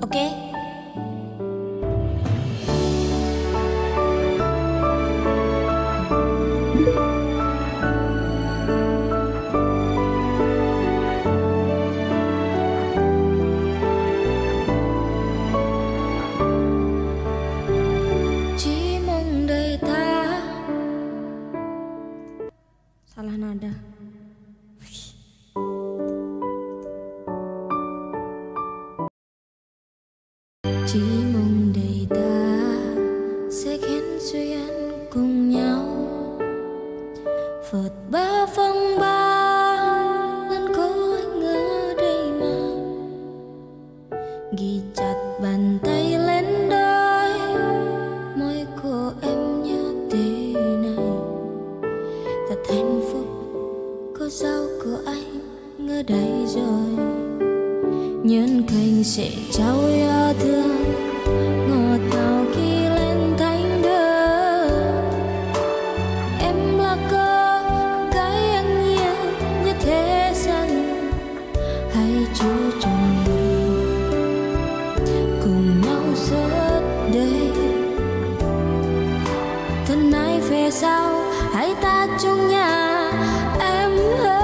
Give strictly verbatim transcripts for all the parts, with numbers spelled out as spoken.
Ok. Chỉ mong đời ta. Salah nada. Chỉ mong đời ta sẽ khen duyên cùng nhau, vượt bao phong ba lần có anh ở đây mà ghi chặt bàn tay lên đôi môi của em như thế này. Thật hạnh phúc có dấu của anh ở đây rồi, nhân cảnh sẽ trao yêu thương ngọt ngào khi lên thánh đường. Em là cô gái anh yêu như thế gian, hãy chú trọng mình cùng nhau suốt đời. Từ nay về sau hãy ta chung nhà em ơi.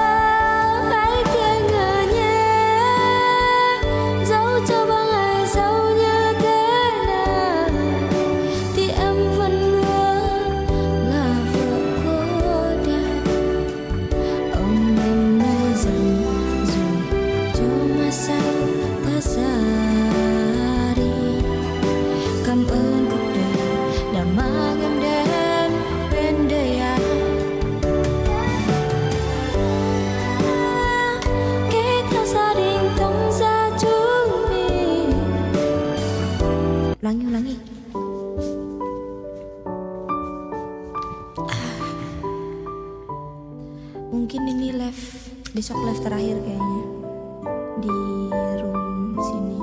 Cảm ơn cuộc đời đã mang em đến bên đời anh. Kết theo gia đình thông gia chúng mình. Ulangi, ulangi. Mungkin ini live, besok live terakhir kayaknya di room sini.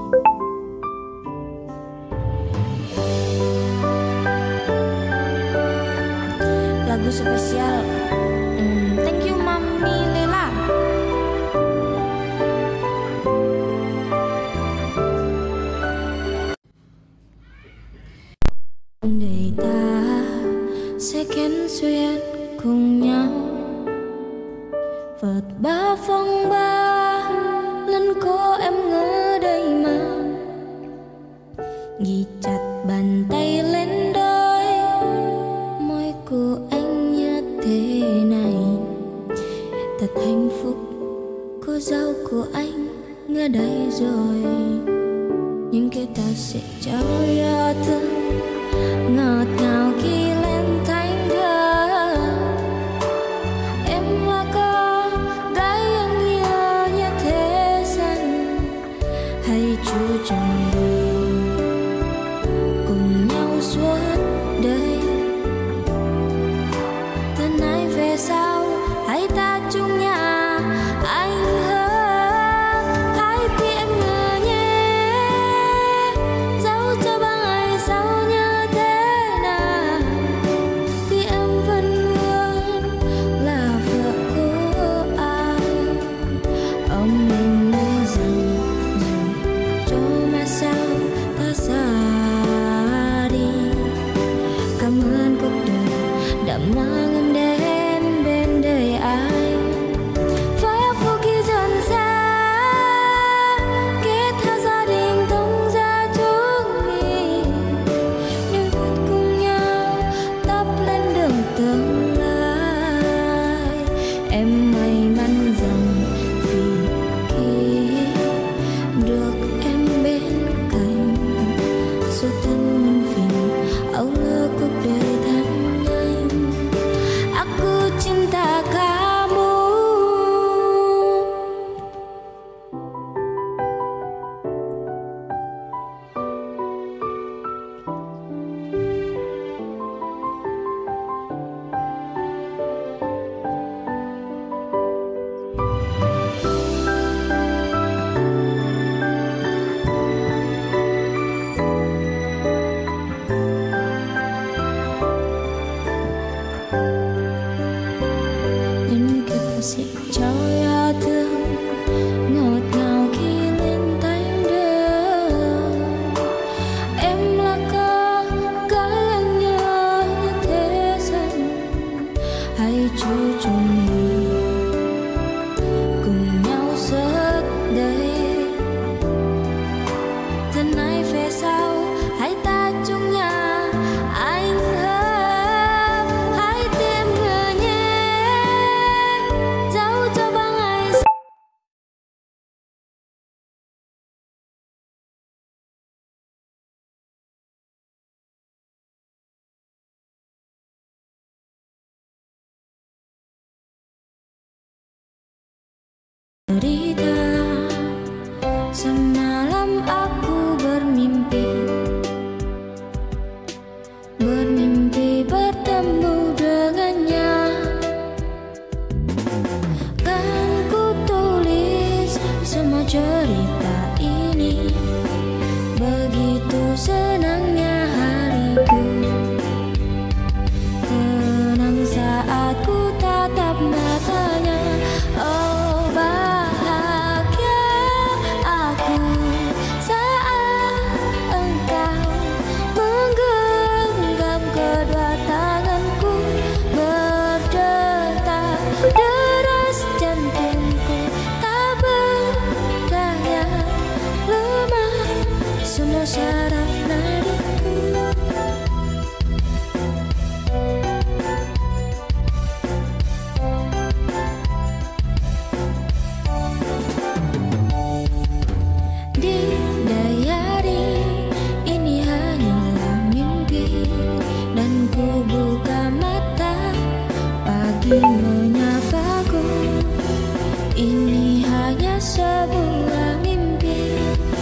Lagu spesial. Hmm, thank you Mami Lela. Để ta sẽ kén duyên cùng nhau, vượt bao phong ba lần có em ở đây mà ghi chặt bàn tay lên đôi môi của anh như thế này. Thật hạnh phúc có dấu của anh ở đây rồi, nhưng cái ta sẽ trao yêu thương ngọt ngào khi lên thánh đường. Em là cô gái anh yêu như thế gian, hãy chú trọng mình cùng nhau suốt đời. Từ nay về sau hãy ta chung nhà anh ơi. Hãy tìm em ngờ nhé, dẫu cho bao ngày sau như thế nào thì em vẫn luôn là vợ của anh. Ông mình nói rằng dù cho mà sao ta xa đi. Cảm Cerita semalam aku bermimpi, bermimpi bertemu dengannya. Kan ku tulis semua cerita ini, begitu senangnya hariku. Tenang saat ku tatap matanya. Oh bahagia aku saat engkau menggenggam kedua tanganku. Berdetak deras jantungku, tak berdaya, lemah semua syaraf nadiku. Di dayari ini hanyalah mimpi, dan ku buka mata, pagi menyapaku. Ini hanya sebuah mimpi.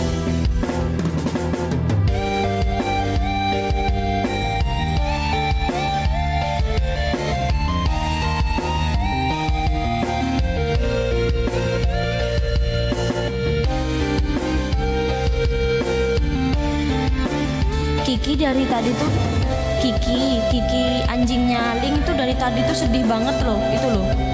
Kiki dari tadi tuh, Kiki, Kiki anjingnya Ling tuh dari tadi tuh sedih banget loh, itu loh.